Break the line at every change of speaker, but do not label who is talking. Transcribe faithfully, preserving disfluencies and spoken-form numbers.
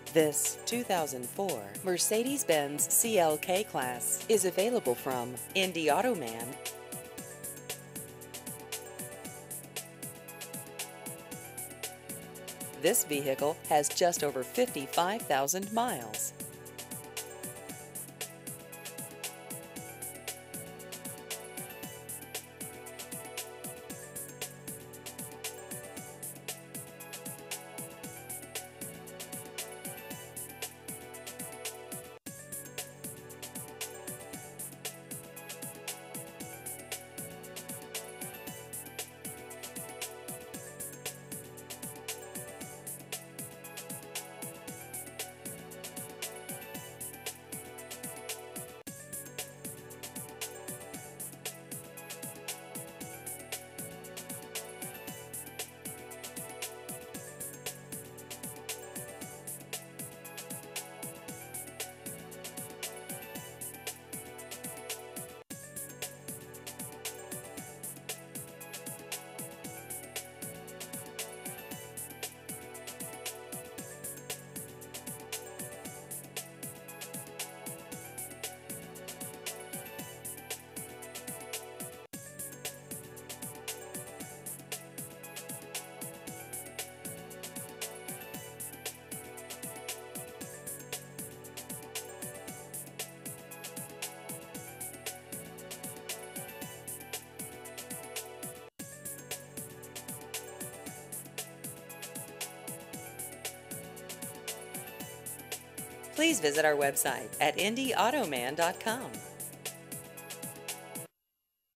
This two thousand four Mercedes-Benz C L K Class is available from Indy Automan. This vehicle has just over fifty-five thousand miles. Please visit our website at indy automan dot com.